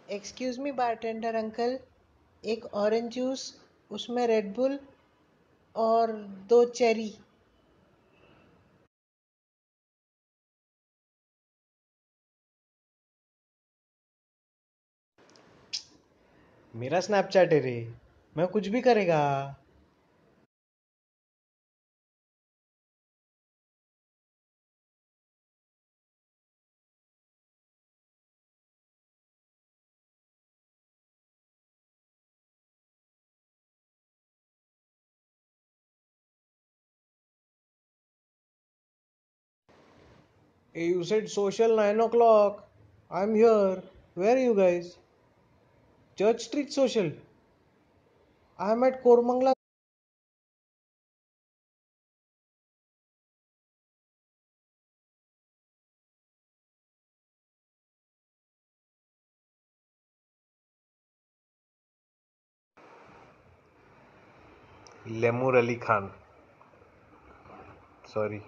Excuse me bartender uncle, एक orange juice, उसमें Red Bull और 2 चेरी। मेरा स्नैपचैट है रे, मैं कुछ भी करेगा। Hey, you said social 9 o'clock. I'm here. Where are you guys? Church Street Social. I'm at Kormangla. Lemur Ali Khan. Sorry.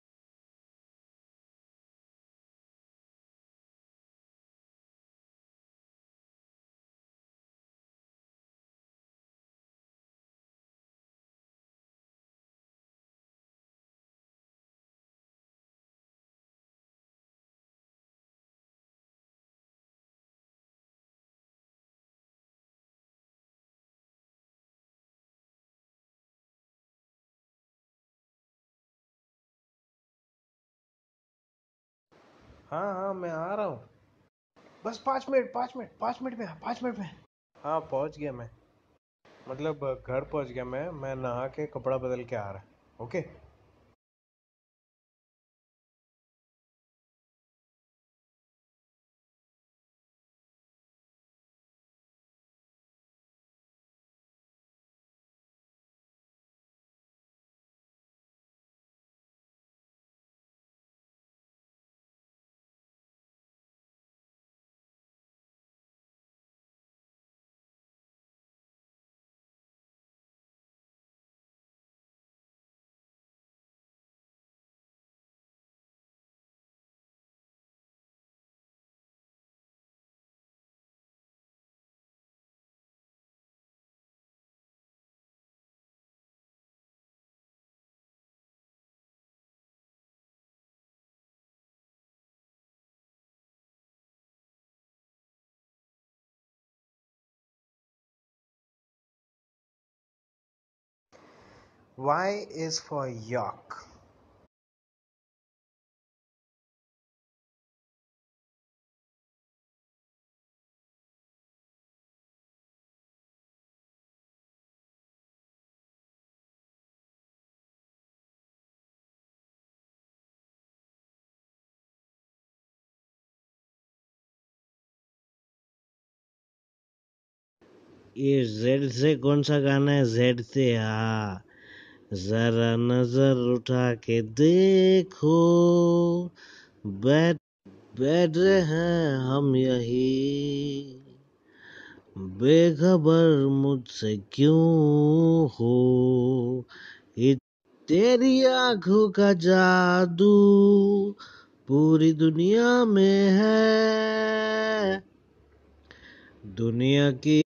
हाँ हाँ, मैं आ रहा हूँ। बस 5 मिनट, 5 मिनट, 5 मिनट में, 5 मिनट में। हाँ, पहुँच गया मैं। मतलब घर पहुँच गया मैं नहा के कपड़ा बदल के आ रहा। Okay. Y is for York. ये जेड से कौन सा गाना है? जेड से, हाँ। जरा नजर उठा के देखो, बैठ बैठ रहे हैं हम यही, बेखबर मुझसे क्यों हो। ये तेरी आंखों का जादू पूरी दुनिया में है, दुनिया की